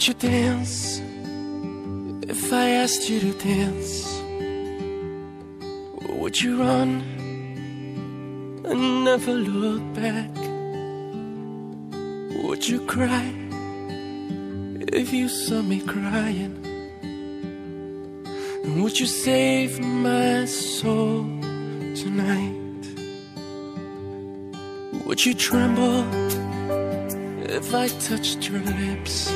Would you dance if I asked you to dance? Or would you run and never look back? Would you cry if you saw me crying? And would you save my soul tonight? Would you tremble if I touched your lips?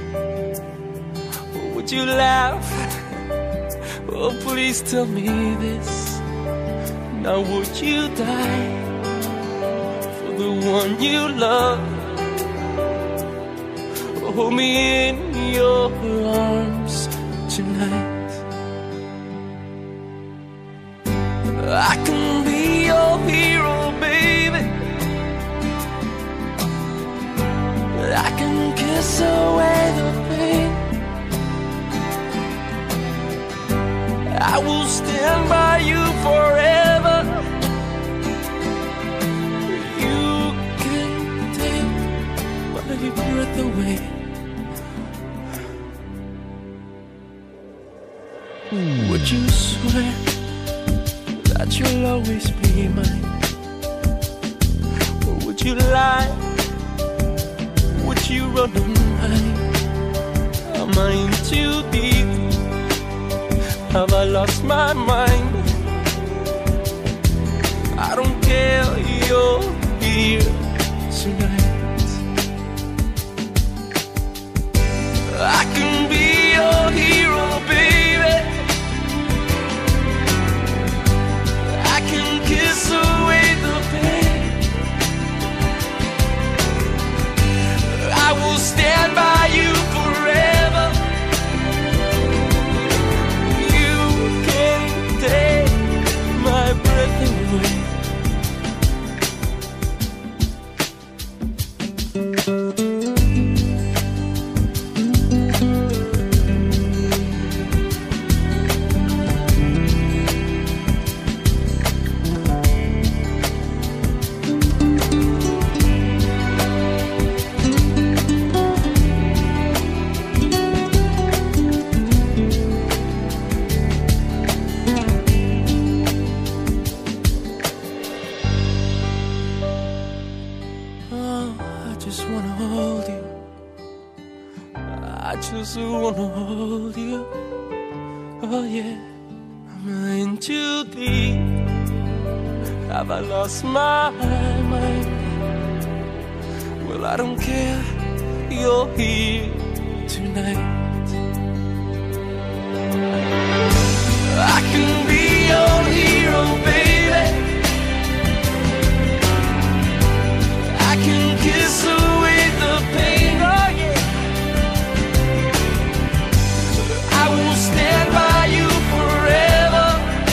Or would you laugh? Oh, please tell me this. Now would you die for the one you love? Hold me in your arms tonight. I can be your hero, baby. I can kiss away the pain. I will stand by you forever. You can take my breath away. Would you swear that you'll always be mine? Or would you lie? Would you run and hide? Am I in too deep? Have I lost my mind? I don't care, you're here tonight. I can be your hero, baby. I can kiss away the pain. I will stand by you forever. You can take my breath away. I just wanna hold you. Oh yeah, am I in too deep? Have I lost my mind? Well, I don't care, you're here tonight. I can be your hero, baby. I can kiss away the pain, oh yeah. I will stand by you forever.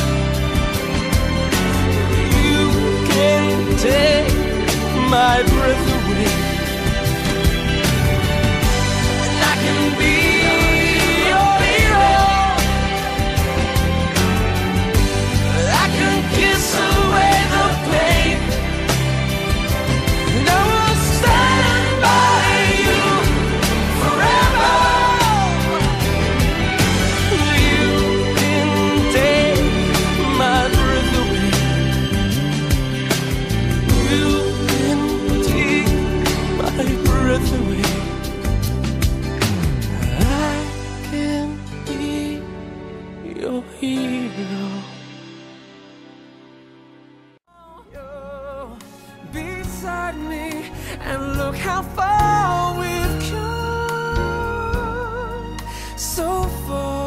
You can take my breath away. And I can be your hero. I can kiss away the pain. And I will stand by you forever. You can take my breath away. You can take my breath away. I can be your hero. Beside me, and look how far we've come, so far.